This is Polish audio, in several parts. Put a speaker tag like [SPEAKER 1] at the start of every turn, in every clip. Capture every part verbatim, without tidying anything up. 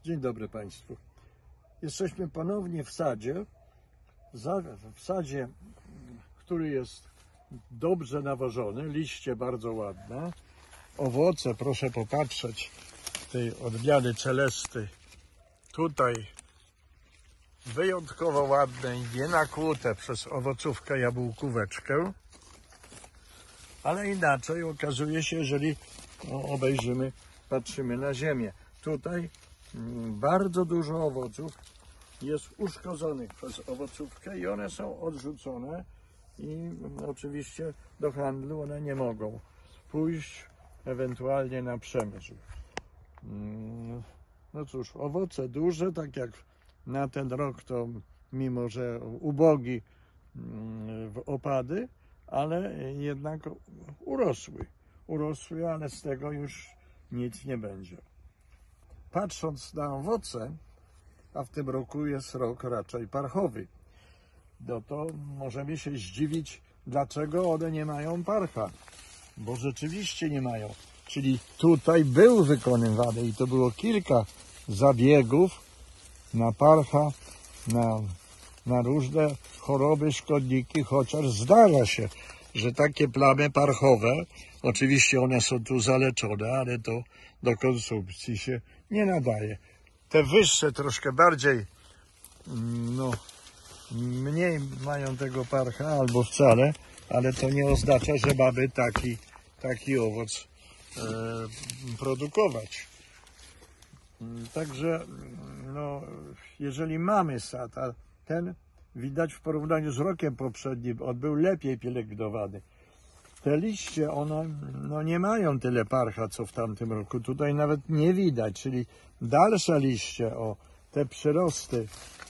[SPEAKER 1] Dzień dobry Państwu. Jesteśmy ponownie w sadzie, w sadzie, który jest dobrze nawożony, liście bardzo ładne, owoce, proszę popatrzeć, tej odmiany celesty, tutaj wyjątkowo ładne i nie nakłute przez owocówkę jabłkóweczkę, ale inaczej okazuje się, jeżeli no, obejrzymy, patrzymy na ziemię. Tutaj mm, bardzo dużo owoców jest uszkodzonych przez owocówkę i one są odrzucone i mm, oczywiście do handlu one nie mogą pójść, ewentualnie na przemysł. Mm, no cóż, owoce duże, tak jak na ten rok to mimo, że ubogi mm, w opady, ale jednak urosły. Urosły, ale z tego już nic nie będzie. Patrząc na owoce, a w tym roku jest rok raczej parchowy, no to możemy się zdziwić, dlaczego one nie mają parcha. Bo rzeczywiście nie mają. Czyli tutaj był wykonywany i to było kilka zabiegów na parcha, na, na różne choroby, szkodniki, chociaż zdarza się, że takie plamy parchowe, oczywiście one są tu zaleczone, ale to do konsumpcji się nie nadaje. Te wyższe troszkę bardziej, no, mniej mają tego parcha albo wcale, ale to nie oznacza, że mamy taki, taki owoc e, produkować. Także, no, jeżeli mamy sad, a ten widać w porównaniu z rokiem poprzednim, on był lepiej pielęgnowany. Te liście, one no, nie mają tyle parcha, co w tamtym roku. Tutaj nawet nie widać, czyli dalsze liście, o, te przyrosty.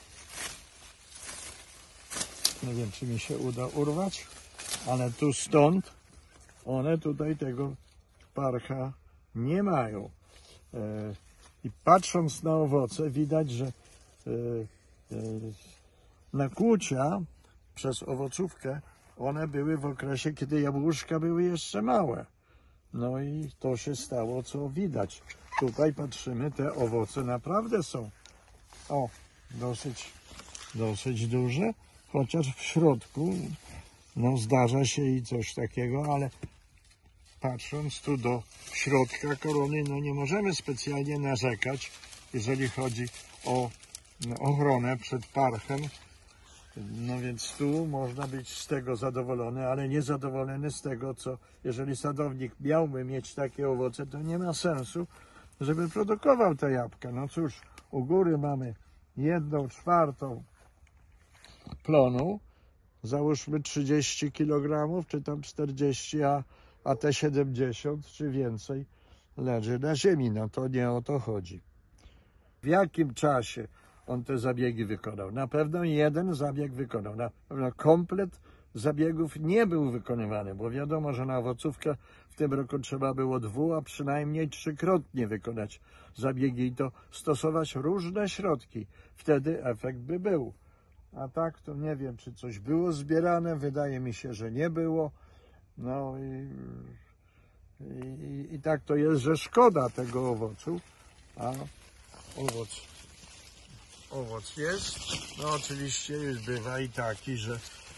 [SPEAKER 1] Nie wiem, czy mi się uda urwać, ale tu stąd one tutaj tego parcha nie mają. E, I patrząc na owoce widać, że e, e, nakłucia przez owocówkę one były w okresie, kiedy jabłuszka były jeszcze małe. No i to się stało, co widać. Tutaj patrzymy, te owoce naprawdę są o, dosyć, dosyć duże, chociaż w środku no, zdarza się i coś takiego, ale patrząc tu do środka korony, no nie możemy specjalnie narzekać, jeżeli chodzi o no, ochronę przed parchem. No więc tu można być z tego zadowolony, ale niezadowolony z tego, co jeżeli sadownik miałby mieć takie owoce, to nie ma sensu, żeby produkował te jabłka. No cóż, u góry mamy jedną czwartą plonu, załóżmy trzydzieści kilogramów, czy tam czterdzieści, a, a te siedemdziesiąt czy więcej leży na ziemi. No to nie o to chodzi. W jakim czasie on te zabiegi wykonał? Na pewno jeden zabieg wykonał. Na pewno komplet zabiegów nie był wykonywany, bo wiadomo, że na owocówkę w tym roku trzeba było dwu, a przynajmniej trzykrotnie wykonać zabiegi i to stosować różne środki. Wtedy efekt by był. A tak to nie wiem, czy coś było zbierane. Wydaje mi się, że nie było. No i, i, i tak to jest, że szkoda tego owocu, a owoc Owoc jest, no oczywiście już bywa i taki, że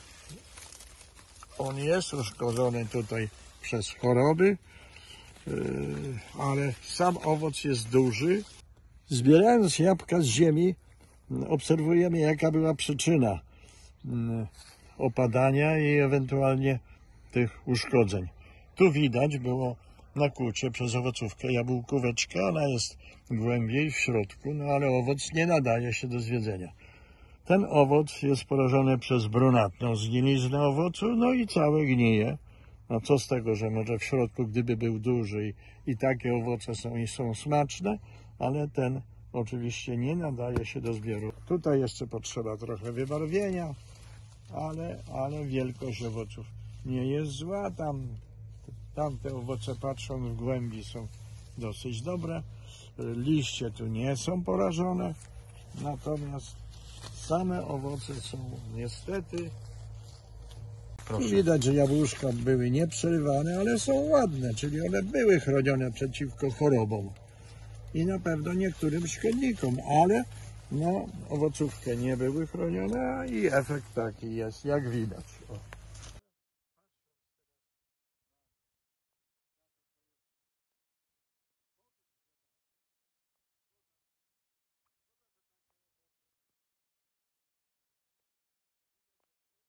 [SPEAKER 1] on jest uszkodzony tutaj przez choroby, yy, ale sam owoc jest duży. Zbierając jabłka z ziemi, obserwujemy, jaka była przyczyna yy, opadania i ewentualnie tych uszkodzeń. Tu widać było nakłucie przez owocówkę jabłkóweczka, ona jest głębiej w środku, no ale owoc nie nadaje się do zjedzenia. Ten owoc jest porażony przez brunatną zgniliznę owocu, no i całe gnije. No co z tego, że może w środku, gdyby był duży i, i takie owoce są i są smaczne, ale ten oczywiście nie nadaje się do zbioru. Tutaj jeszcze potrzeba trochę wybarwienia, ale, ale wielkość owoców nie jest zła. Tam Tamte owoce, patrząc w głębi, są dosyć dobre. Liście tu nie są porażone, natomiast same owoce są niestety. Proszę. Widać, że jabłuszka były nieprzerywane, ale są ładne, czyli one były chronione przeciwko chorobom. i na pewno niektórym szkodnikom, ale no, owocówki nie były chronione i efekt taki jest, jak widać. O.